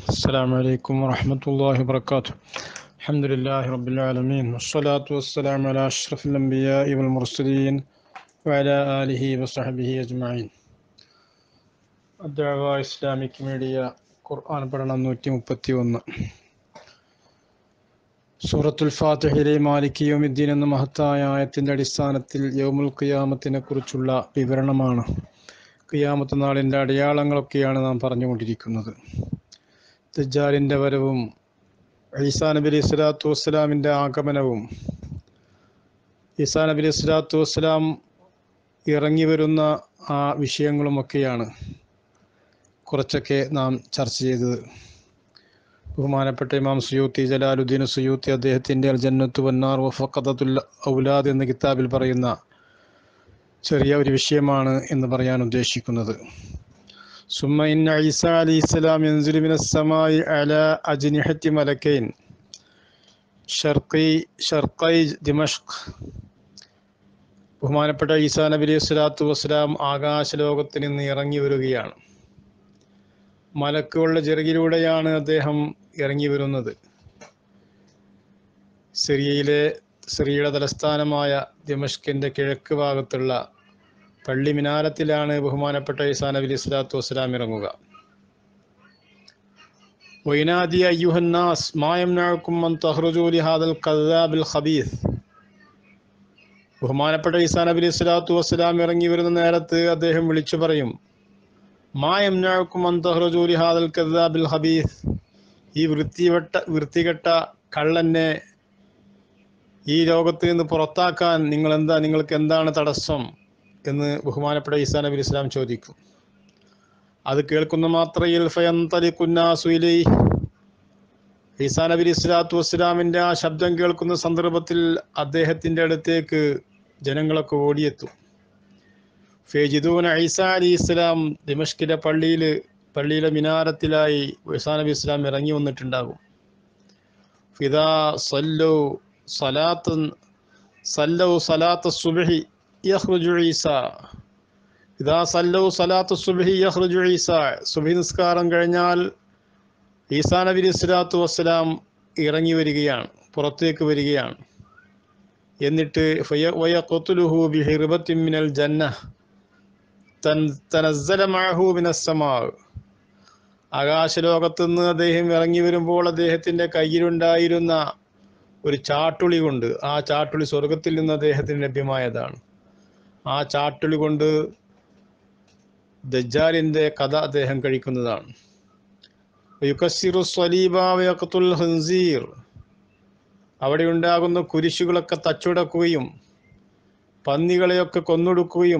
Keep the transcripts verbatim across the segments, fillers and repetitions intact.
السلام عليكم ورحمة الله وبركاته. الحمد لله رب العالمين والصلاة والسلام على أشرف الأنبياء والمرسلين وعلى آله وصحبه أجمعين. الدعوة إسلامك ميديا ഖുർആൻ പഠനം നൂറ്റി മുപ്പത്തി ഒന്ന്. സൂറത്തുൽ ഫാത്തിഹയിലെ മാലിക് യൗമിദ്ദീൻ എന്ന മഹത്തായ ആയത്തിൻ്റെ അടിസ്ഥാനത്തിൽ യൗമുൽ ഖിയാമത്തിനെ കുറിച്ചുള്ള വിവരണമാണ്. ഖിയാമത്ത് നാളിൻ്റെ അടയാളങ്ങളൊക്കെയാണ് നാം പറഞ്ഞുകൊണ്ടിരിക്കുന്നത്. ദജ്ജാലിൻ്റെ വരവും ഈസാ നബി അലൈഹി സ്വലാത്തു വസ്സലാമിൻ്റെ ആഗമനവും ഈസാ നബി അലൈഹി സ്വലാത്തു വസ്സലാം ഇറങ്ങി വരുന്ന ആ വിഷയങ്ങളുമൊക്കെയാണ് കുറച്ചൊക്കെ നാം ചർച്ച ചെയ്തത്. ബഹുമാനപ്പെട്ട ഇമാം സുയൂത്തി ജലാലുദ്ദീൻ സുയൂത്തി അദ്ദേഹത്തിൻ്റെ അൽ ജന്നത്തു വന്നാർ വഫഖദത്തുൽ ഔലാദ് എന്ന കിതാബിൽ പറയുന്ന ചെറിയ ഒരു വിഷയമാണ് എന്ന് പറയാൻ ഉദ്ദേശിക്കുന്നത്. സുമ്മ ഇന്ന ഈസാ അലൈഹിസ്സലാം യൻസിലു മിനസ് സമാഇ അലാ അജ്നിഹത്തി മലക്കൈൻ ഷർഖി ഷർഖൈ ദിമഷ്ക്. ബഹുമാനപ്പെട്ട ഈസാ നബി അലൈഹി സ്വലാത്തു വസ്സലാം ആകാശലോകത്തിൽ നിന്ന് ഇറങ്ങി വരികയാണ്. മലക്കുകളുടെ ചിറകിലൂടെയാണ് അദ്ദേഹം ഇറങ്ങി വരുന്നത്. സിറിയയിലെ സിറിയയുടെ തലസ്ഥാനമായ ദിമഷ്കിൻ്റെ കിഴക്ക് ഭാഗത്തുള്ള പള്ളി മിനാരത്തിലാണ് ബഹുമാനപ്പെട്ട ഈസാ നബി അലൈഹി സ്വലാത്തു വസ്സലാം ഇറങ്ങുക. വൈനാദി അയ്യുഹന്നാസ് മാ യംനഉകും അൻ തഖ്റുജൂ ലിഹാദൽ കദ്ദാബിൽ ഖബീസ്. ബഹുമാനപ്പെട്ട ഈസാ നബി അലൈഹി സ്വലാത്തു വസ്സലാം ഇറങ്ങി വരുന്ന നേരത്ത് അദ്ദേഹം വിളിച്ചു പറയും, മാ യംനഉകും അൻ തഖ്റുജൂ ലിഹാദൽ കദ്ദാബിൽ ഖബീസ്. ഈ വൃത്തിവെട്ട വൃത്തികെട്ട കള്ളനെ ഈ ലോകത്ത് നിന്ന് പുറത്താക്കാൻ നിങ്ങൾ എന്താ നിങ്ങൾക്ക് എന്താണ് തടസ്സം എന്ന് ബഹുമാനപ്പെട്ട ഈസാ നബി അലൈഹി സ്വലാം ചോദിക്കും. അത് കേൾക്കുന്ന മാത്രയിൽ ഫയന്തലിഖുന്നാസു ഇലൈഹി. ഈസാ നബി അലൈഹി സ്വലാത്തു വസ്സലാമിൻ്റെ ആ ശബ്ദം കേൾക്കുന്ന സന്ദർഭത്തിൽ അദ്ദേഹത്തിൻ്റെ അടുത്തേക്ക് ജനങ്ങളൊക്കെ ഓടിയെത്തും. ഫയജിദൂന ഈസാ അലൈഹി സ്വലാം ദിമഷ്കിലെ പള്ളിയിൽ പള്ളിയിലെ മിനാരത്തിലായി ഈസാ നബി ഇസ്ലാം ഇറങ്ങി വന്നിട്ടുണ്ടാകും. ഫിദാ സല്ലു സലാത്തൻ സല്ലു സലാത്ത സുബ്ഹി യഖ്റുജു ഈസാ. ഇദാ സല്ലു സലാത്ത സുബ്ഹി യഖ്റുജു ഈസാ. സുബ്ഹി നിസ്കാരം കഴിഞ്ഞാൽ ഈസാ നബി അലൈഹി സ്വലാത്തു വസ്സലാം ഇറങ്ങി വരികയാണ്, പുറത്തേക്ക് വരികയാണ്. എന്നിട്ട് വയഖ്തുലുഹു ബിഹിർബത്തിൻ മിനൽ ജന്നഹ് തനസ്സല മഅഹു മിനസ് സമാ. ആകാശലോകത്തു നിന്ന് അദ്ദേഹം ഇറങ്ങി വരുമ്പോൾ അദ്ദേഹത്തിൻ്റെ കയ്യിലുണ്ടായിരുന്ന ഒരു ചാട്ടുളി കൊണ്ട്, ആ ചാട്ടുളി സ്വർഗത്തിൽ നിന്ന് അദ്ദേഹത്തിന് ലഭ്യമായതാണ്. ആ ചാട്ടുളി കൊണ്ട് ദജ്ജാലിൻ്റെ കഥ അദ്ദേഹം കഴിക്കുന്നതാണ്. യുകസ്സിറു സ്വലീബ വയഖ്തുൽ ഖൻസീർ. അവിടെ ഉണ്ടാകുന്ന കുരിശുകളൊക്കെ തച്ചുടക്കുകയും പന്നികളെയൊക്കെ കൊന്നൊടുക്കുകയും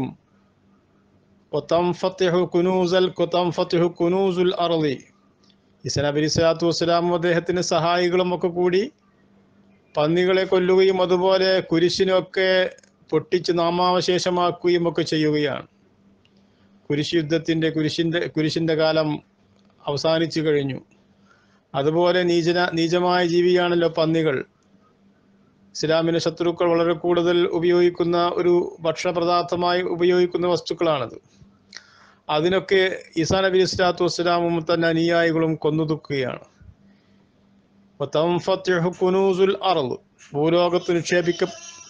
വതംഫതിഹു കുനൂസൽ വതംഫതിഹു കുനൂസുൽ അർളി. ഈസാ നബി അലൈഹി സ്വലാത്തു വസ്സലാമും അദ്ദേഹത്തിൻ്റെ സഹായികളും ഒക്കെ കൂടി പന്നികളെ കൊല്ലുകയും അതുപോലെ കുരിശിനൊക്കെ പൊട്ടിച്ച് നാമാവശേഷമാക്കുകയും ഒക്കെ ചെയ്യുകയാണ്. കുരിശ് യുദ്ധത്തിൻ്റെ കുരിശിൻ്റെ കുരിശിൻ്റെ കാലം അവസാനിച്ചു കഴിഞ്ഞു. അതുപോലെ നീചന നീചമായ ജീവിയാണല്ലോ പന്നികൾ. ഇസ്ലാമിലെ ശത്രുക്കൾ വളരെ കൂടുതൽ ഉപയോഗിക്കുന്ന ഒരു ഭക്ഷണപദാർത്ഥമായി ഉപയോഗിക്കുന്ന വസ്തുക്കളാണത്. അതിനൊക്കെ ഈസാ നബി അലൈഹി സ്വലാത്തു വസ്സലാമും തന്നെ അനുയായികളും കൊന്നൊടുക്കുകയാണ്. കുനൂസുൽ അർള്. ഭൂലോകത്ത് നിക്ഷേപിക്ക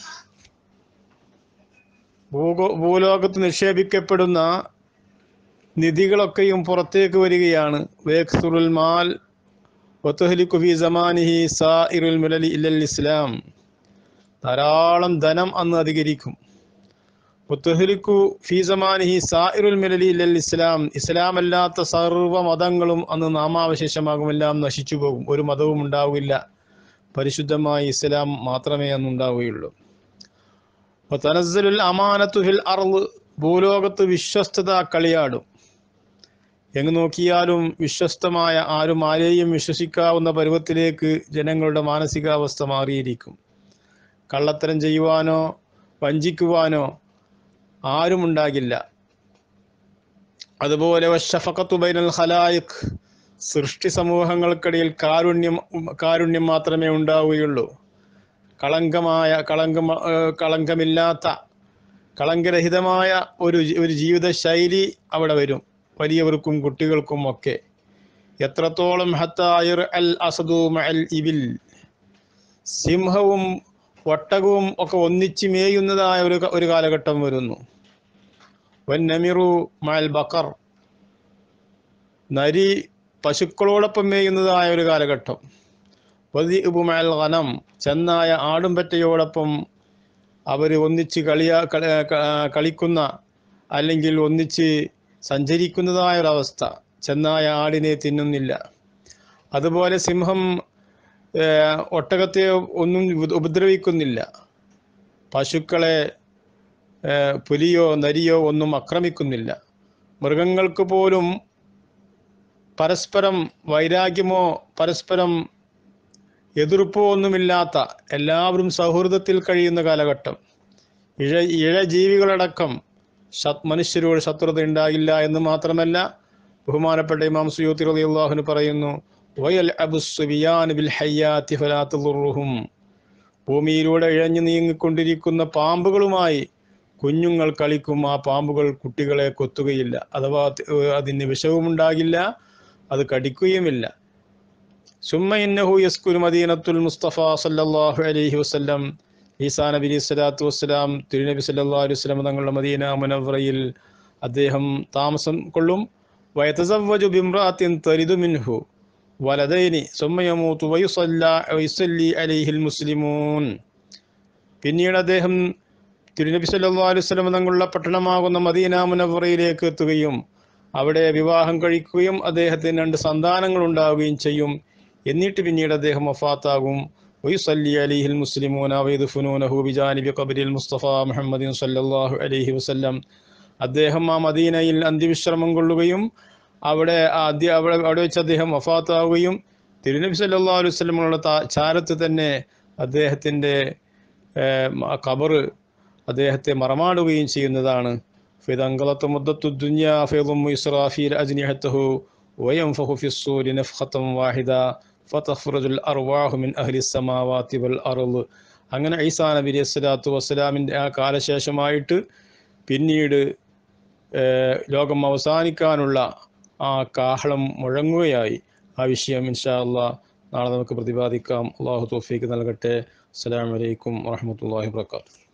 ഭൂലോകത്ത് നിക്ഷേപിക്കപ്പെടുന്ന നിധികളൊക്കെയും പുറത്തേക്ക് വരികയാണ്. വേക്സുറുൽ മാൽ വതഹ്ലികു ഫീ സമാനിഹി സായിറുൽ മിലലി ഇല്ലൽ ഇസ്ലാം. ധാരാളം ധനം അന്ന് അധികരിക്കും. വതഹ്ലികു ഫീ സമാനിഹി സായിറുൽ മിലലി ഇല്ലൽ ഇസ്ലാം. ഇസ്ലാം അല്ലാത്ത സർവ്വ മതങ്ങളും അന്ന് നാമാവശേഷമാകും, എല്ലാം നശിച്ചു പോകും. ഒരു മതവും ഉണ്ടാവില്ല, പരിശുദ്ധമായ ഇസ്ലാം മാത്രമേ അന്നുണ്ടാവുകയുള്ളൂ. വതനസ്സലുൽ അമാനത്തു ഫിൽ അർള്. ഭൂലോകത്ത് വിശ്വസ്തത കളിയാടും. എങ്ങ് നോക്കിയാലും വിശ്വസ്തമായ ആരും ആരെയും വിശ്വസിക്കാവുന്ന പരുവത്തിലേക്ക് ജനങ്ങളുടെ മാനസികാവസ്ഥ മാറിയിരിക്കും. കള്ളത്തരം ചെയ്യുവാനോ വഞ്ചിക്കുവാനോ ആരും ഉണ്ടാകില്ല. അതുപോലെ വശഫഖത്തു ബൈനൽ ഖലായിഖ്. സൃഷ്ടി സമൂഹങ്ങൾക്കിടയിൽ കാരുണ്യം കാരുണ്യം മാത്രമേ ഉണ്ടാവുകയുള്ളൂ. കളങ്കമായ കളങ്കം കളങ്കമില്ലാത്ത കളങ്കരഹിതമായ ഒരു ഒരു ജീവിത ശൈലി അവിടെ വരും, വലിയവർക്കും കുട്ടികൾക്കും ഒക്കെ. എത്രത്തോളം ഹത്താ യർഅൽ അസദു മഅൽ ഇബിൽ, സിംഹവും ഒട്ടകവും ഒക്കെ ഒന്നിച്ച് മേയുന്നതായ ഒരു ഒരു കാലഘട്ടം വരുന്നു. വന്നമിറു മഅൽ ബഖർ, നരി പശുക്കളോടൊപ്പം മേയുന്നതായ ഒരു കാലഘട്ടം. വദിഉബു മഅൽ ഗനം, ചെന്നായ ആടുംപറ്റയോടൊപ്പം അവർ ഒന്നിച്ച് കളിയാ കളിക്കുന്ന അല്ലെങ്കിൽ ഒന്നിച്ച് സഞ്ചരിക്കുന്നതായ ഒരവസ്ഥ. ചെന്നായ ആടിനെ തിന്നുന്നില്ല. അതുപോലെ സിംഹം ഒട്ടകത്തെ ഒന്നും ഉപദ്രവിക്കുന്നില്ല. പശുക്കളെ പുലിയോ നരിയോ ഒന്നും ആക്രമിക്കുന്നില്ല. മൃഗങ്ങൾക്ക് പോലും പരസ്പരം വൈരാഗ്യമോ പരസ്പരം എതിർപ്പോ ഒന്നുമില്ലാത്ത, എല്ലാവരും സൗഹൃദത്തിൽ കഴിയുന്ന കാലഘട്ടം. ഇഴ ഇഴജീവികളടക്കം മനുഷ്യരോട് ശത്രുത ഉണ്ടാകില്ല എന്ന് മാത്രമല്ല, ബഹുമാനപ്പെട്ട ഇമാം സുയൂത്തി റളിയല്ലാഹു അൻഹു പറയുന്നു, വയൽഅബു സുബിയാൻ ബിൽ ഹയ്യാത്തി ഫലാ തദുർറുഹും, ഭൂമിയിലൂടെ ഇഴഞ്ഞു നീങ്ങിക്കൊണ്ടിരിക്കുന്ന പാമ്പുകളുമായി കുഞ്ഞുങ്ങൾ കളിക്കും. ആ പാമ്പുകൾ കുട്ടികളെ കൊത്തുകയില്ല, അഥവാ അതിന് വിഷവും ഉണ്ടാകില്ല, അത് കടിക്കുകയുമില്ല. സുമ്മ ഇന്നഹു യസ്കുരു മദീനത്തുൽ മുസ്തഫ സല്ലല്ലാഹു അലൈഹി വസല്ലം, ഈസാ നബി അലൈഹി സ്വലാത്തു വസ്സലാം തിരുനബി സല്ലല്ലാഹു അലൈഹി വസല്ലം തങ്ങളുടെ മദീന മുനവ്വറയിൽ അദ്ദേഹം താമസം കൊള്ളും. വയതസവ്വജു ബിംറഅത്തിൻ തരിദു മിൻഹു വലദൈനി സുമ്മ യമൂതു വയുസല്ലാ വയുസല്ലി അലൈഹിൽ മുസ്ലിമൂൻ. പിന്നീട് അദ്ദേഹം തിരുനബി സല്ലല്ലാഹു അലൈഹി വസല്ലം തങ്ങളുടെ പട്ടണമാകുന്ന മദീന മുനവ്വറയിലേക്ക് എത്തുകയും അവിടെ വിവാഹം കഴിക്കുകയും അദ്ദേഹത്തിന് രണ്ട് സന്താനങ്ങൾ ഉണ്ടാവുകയും ചെയ്യും. എന്നിട്ട് പിന്നീട് അദ്ദേഹം വഫാത്താകും. വയുസല്ലി അലൈഹിൽ മുസ്ലിമൂന വയദ്ഫുനൂനഹു ബിജാനിബി ഖബ്രിൽ മുസ്തഫ മുഹമ്മദിൻ സല്ലല്ലാഹു അലൈഹി വസല്ലം. അദ്ദേഹം ആ മദീനയിൽ അന്ത്യവിശ്രമം കൊള്ളുകയും അവിടെ ആദ്യ അവിടെ അവിടെ വെച്ച് അദ്ദേഹം വഫാത്താവുകയും തിരുനബി സല്ലല്ലാഹു അലൈഹി വസല്ലമയുടെ ചാരത്ത് തന്നെ അദ്ദേഹത്തിൻ്റെ ഖബർ അദ്ദേഹത്തെ മറമാടുകയും ചെയ്യുന്നതാണ്. ഫിദൻഖലത്ത് മുദ്ദത്തു ദുനിയ ഫയദുമ്മു ഇസ്റാഫീൽ അജ്നിഹതഹു വയൻഫഖു ഫിസ്സൂരി നഫഖതൻ വാഹിദ ഫതഖ്റുജുൽ അർവാഹു മിൻ അഹ്ലി സ്സമാവാതി വൽ അർള്. അങ്ങനെ ഈസാ നബി അലൈഹി സ്വലാത്തു വസ്സലാമിൻ്റെ ആ കാലശേഷമായിട്ട് പിന്നീട് ലോകം അവസാനിക്കാനുള്ള ആ കാഹളം മുഴങ്ങുകയായി. ആ വിഷയം ഇൻഷാ അല്ലാഹ് നാളെ നമുക്ക് പ്രതിപാദിക്കാം. അല്ലാഹു തൗഫീഖ് നൽകട്ടെ. അസ്സലാമു അലൈക്കും വറഹ്മത്തുള്ളാഹി വബറകാതുഹു.